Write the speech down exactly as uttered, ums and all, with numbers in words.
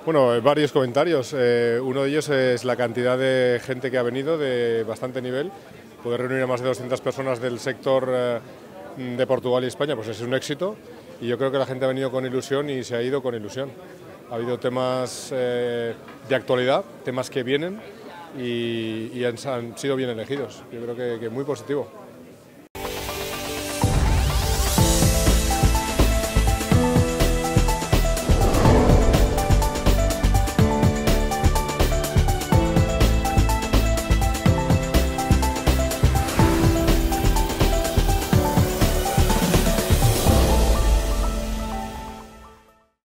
Bueno, varios comentarios. Eh, uno de ellos es la cantidad de gente que ha venido de bastante nivel. Poder reunir a más de doscientas personas del sector eh, de Portugal y España, pues es un éxito. Y yo creo que la gente ha venido con ilusión y se ha ido con ilusión. Ha habido temas eh, de actualidad, temas que vienen y, y han, han sido bien elegidos. Yo creo que, que muy positivo.